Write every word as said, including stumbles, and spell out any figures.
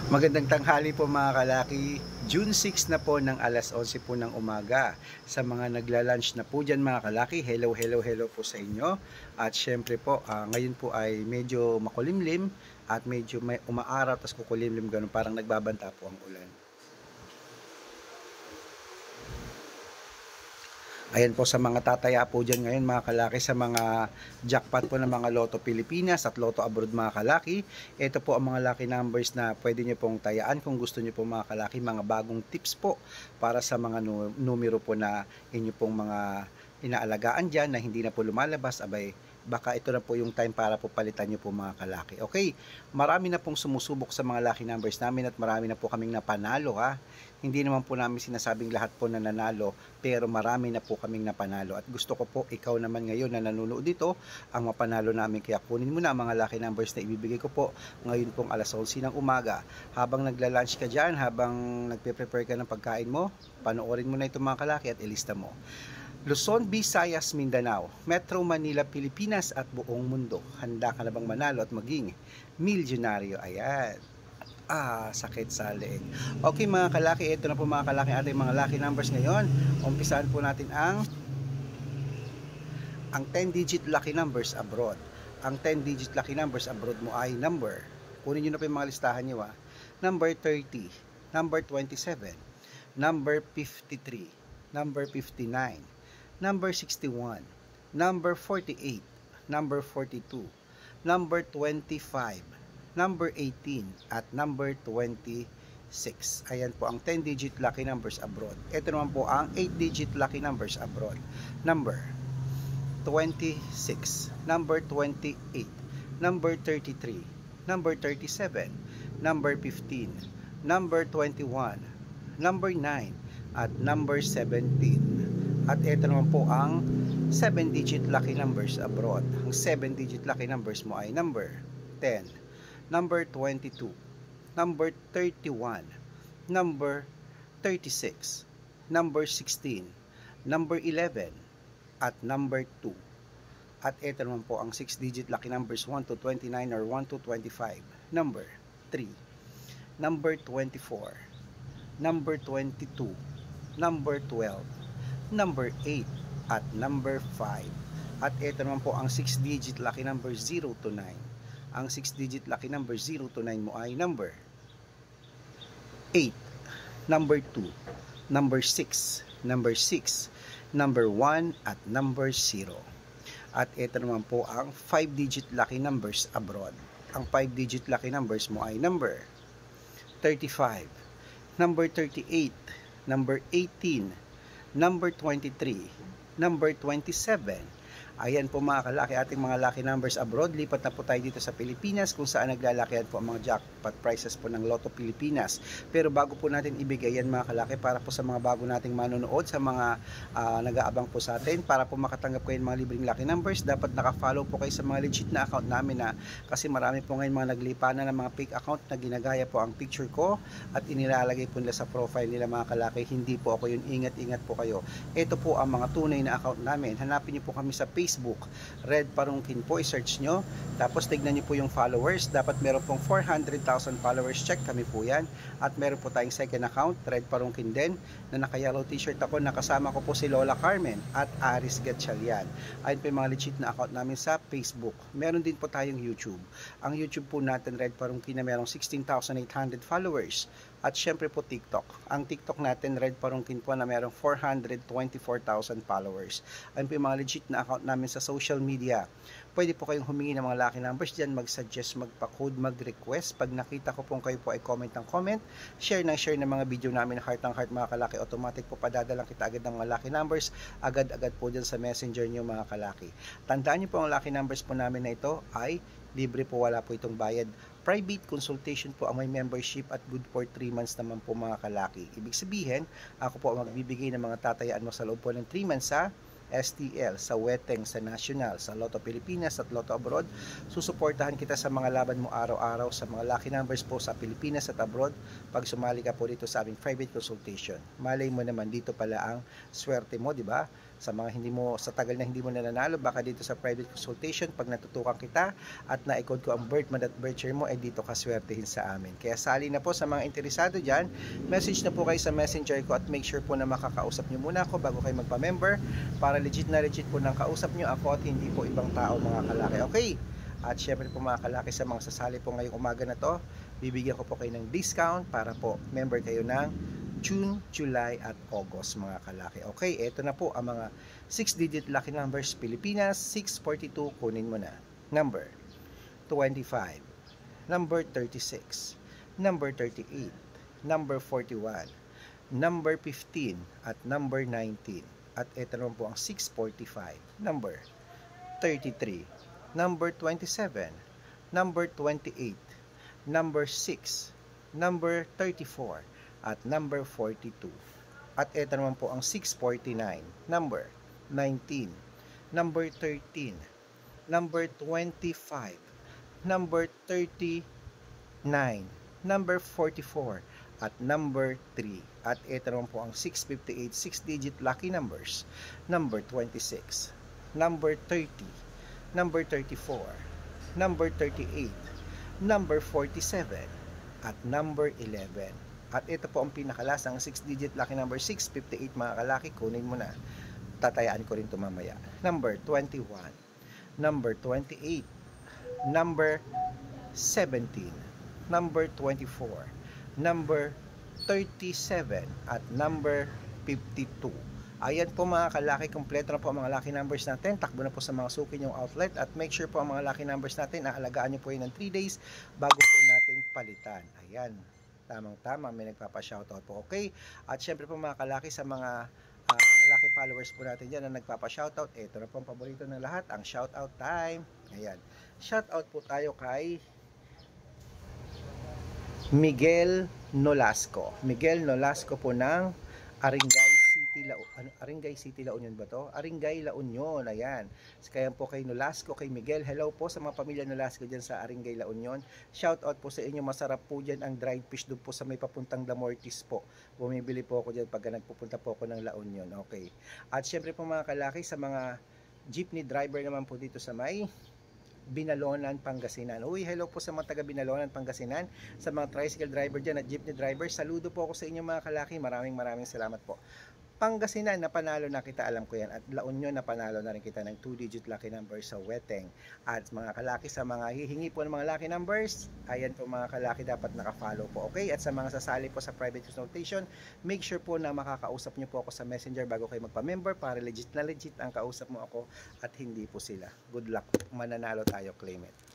Magandang tanghali po mga kalaki. June six na po ng alas onse po ng umaga. Sa mga nagla-lunch na po dyan mga kalaki, hello, hello, hello po sa inyo. At syempre po, uh, ngayon po ay medyo makulimlim at medyo may umaaraw tas kukulimlim ganun, parang nagbabanta po ang ulan. Ayan po sa mga tataya po dyan ngayon mga kalaki sa mga jackpot po ng mga Lotto Pilipinas at Lotto Abroad mga kalaki. Ito po ang mga lucky numbers na pwede nyo pong tayaan kung gusto nyo po mga kalaki. Mga bagong tips po para sa mga numero po na inyo pong mga inaalagaan dyan na hindi na po lumalabas. Abay, baka ito na po yung time para po palitan nyo po mga kalaki. Okay, marami na pong sumusubok sa mga lucky numbers namin at marami na po kaming napanalo ha. Hindi naman po namin sinasabing lahat po na nanalo, pero marami na po kaming napanalo. At gusto ko po ikaw naman ngayon na nanonood dito ang mapanalo namin. Kaya kunin mo na ang mga lucky numbers na ibibigay ko po ngayon pong alas onse ng umaga. Habang nagla-lunch ka dyan, habang nagpe-prepare ka ng pagkain mo, panoorin mo na itong mga kalaki at ilista mo. Luzon, Visayas, Mindanao, Metro Manila, Pilipinas at buong mundo. Handa ka na bang manalo at maging milyonaryo? Ayan. Ah, sakit sa leeg. Okay mga kalaki, ito na po mga kalaki ating mga lucky numbers ngayon. Umpisahan po natin ang ang ten digit lucky numbers abroad. Ang ten digit lucky numbers abroad mo ay number. Kunin nyo na po yung mga listahan nyo ha. Number thirty, number twenty-seven, number fifty-three, number fifty-nine, number sixty-one, number forty-eight, number forty-two, number twenty-five, number eighteen at number twenty-six. Ayan po ang ten digit lucky numbers abroad. Ito naman po ang eight digit lucky numbers abroad. Number twenty-six, number twenty-eight, number thirty-three, number thirty-seven, number fifteen, number twenty-one, number nine at number seventeen. At ito naman po ang seven digit lucky numbers abroad. Ang seven digit lucky numbers mo ay number ten, number twenty-two, number thirty-one, number thirty-six, number sixteen, number eleven, at number two. At ito naman po ang six digit lucky numbers one to twenty-nine or one to twenty-five. Number three, number twenty-four, number twenty-two, number twelve, number eight, at number five. At ito naman po ang six digit lucky number zero to nine. Ang six digit lucky number zero to nine mo ay number eight, number two, number six, number six, number one, at number zero. At ito naman po ang five digit lucky numbers abroad. Ang five digit lucky numbers mo ay number thirty-five, number thirty-eight, number eighteen, number twenty-three, number twenty-seven. Ayan po mga kalaki ating mga lucky numbers abroad. Lipat na po tayo dito sa Pilipinas kung saan naglalakihan po ang mga jackpot prices po ng Lotto Pilipinas. Pero bago po natin ibigay yan mga kalaki, para po sa mga bago nating manonood, sa mga uh, nag-aabang po sa atin, para po makatanggap kayo ng mga libreng lucky numbers, dapat naka-follow po kayo sa mga legit na account namin na, kasi marami po ngayon mga naglipa na ng mga fake account na ginagaya po ang picture ko at inilalagay po nila sa profile nila mga kalaki. Hindi po ako yun, ingat-ingat po kayo. Ito po ang mga tunay na account namin. Hanapin niyo po kami sa Facebook, Red Parungkin po, i-search nyo. Tapos tignan nyo po yung followers. Dapat meron pong four hundred thousand followers. Check kami po yan. At meron po tayong second account, Red Parungkin din, na naka-yellow t-shirt ako. Nakasama ko po si Lola Carmen at Aris Gatchalian. Ayun po yung mga legit na account namin sa Facebook. Meron din po tayong YouTube. Ang YouTube po natin, Red Parungkin, na merong sixteen thousand eight hundred followers. At syempre po TikTok. Ang TikTok natin, Red Parungkin po, na merong four hundred twenty-four thousand followers. Ayun po yung mga legit na account namin sa social media. Pwede po kayong humingi ng mga lucky numbers dyan, mag-suggest, magpa-code, mag-request. Pag nakita ko po kayo po ay comment ng comment, share ng share ng mga video namin, heart ng heart mga kalaki, automatic po padadalang kita agad ng mga lucky numbers, agad-agad po dyan sa messenger nyo mga kalaki. Tandaan nyo po ang lucky numbers po namin na ito ay libre po, wala po itong bayad. Private consultation po ang may membership at good for three months naman po mga kalaki. Ibig sabihin, ako po ang magbibigay ng mga tatayaan mo sa loob po ng three months sa S T L, sa Weteng, sa National, sa Lotto Pilipinas at Lotto Abroad. Susuportahan kita sa mga laban mo araw-araw sa mga lucky numbers po sa Pilipinas at abroad pag sumali ka po dito sa aming private consultation. Malay mo naman, dito pala ang swerte mo, di ba? Sa mga hindi mo, sa tagal na hindi mo nananalo, baka dito sa private consultation, pag natutukan kita at na-code ko ang birth month at birth year mo, eh dito ka swertehin sa amin. Kaya sali na po sa mga interesado dyan, message na po kayo sa messenger ko at make sure po na makakausap nyo muna ako bago kayo magpa-member para legit na legit po nang kausap nyo ako at hindi po ibang tao mga kalaki. Okay? At syempre po mga kalaki, sa mga sasali po ngayong umaga na to, bibigyan ko po kayo ng discount para po member kayo ng June, July at August mga kalaki. Okay, eto na po ang mga six digit lucky numbers Pilipinas. Six forty-two, kunin mo na. Number twenty-five, number thirty-six, number thirty-eight, number forty-one, number fifteen at number nineteen. At eto naman po ang six forty-five, number thirty-three, number twenty-seven, number twenty-eight, number six, number thirty-four at number forty-two. At ito naman po ang six forty-nine, number nineteen, number thirteen, number twenty-five, number thirty-nine, number forty-four at number three. At ito naman po ang six fifty-eight, six digit lucky numbers, number twenty-six, number thirty, number thirty-four, number thirty-eight, number forty-seven at number eleven. At ito po ang pinakalasang six digit lucky number six fifty-eight mga kalaki, kunin mo na. Tatayaan ko rin ito mamaya. Number twenty-one, number twenty-eight, number seventeen, number twenty-four, number thirty-seven at number fifty-two. Ayan po mga kalaki, kompleto na po ang mga lucky numbers natin. Takbo na po sa mga suki nyong outlet at make sure po ang mga lucky numbers natin, aalagaan nyo po yun ng three days bago po natin palitan. Ayan. Tamang-tama, may nagpapa-shoutout po. Okay? At syempre po mga kalaki, sa mga uh, lucky followers po natin dyan na nagpapa-shoutout, ito na po ang paborito ng lahat, ang shoutout time. Ayan. Shoutout po tayo kay Miguel Nolasco. Miguel Nolasco po ng Aringay City, La ano, Aringay City, La Union ba to? Aringay, La Union, ayan. Kaya po kay Nolasco, kay Miguel, hello po sa mga pamilya Nolasco dyan sa Aringay, La Union. Shout out po sa inyo, masarap po dyan ang dried fish doon po sa may papuntang Damortis po. Bumibili po ako dyan pag nagpupunta po ako ng La Union, okay. At syempre po mga kalaki, sa mga jeepney driver naman po dito sa may Binalonan, Pangasinan. Uy, hello po sa mga taga Binalonan, Pangasinan. Sa mga tricycle driver dyan at jeepney driver, saludo po ako sa inyo mga kalaki. Maraming maraming salamat po. Pangasinan, napanalo na kita, alam ko yan. At La Union, napanalo na rin kita ng two digit lucky numbers sa Weteng. At mga kalaki, sa mga hihingi po ng mga lucky numbers, ayan po mga kalaki, dapat nakafollow po. Okay? At sa mga sasali po sa private consultation, make sure po na makakausap nyo po ako sa messenger bago kayo magpa-member para legit na legit ang kausap mo ako at hindi po sila. Good luck. Mananalo tayo, claim it.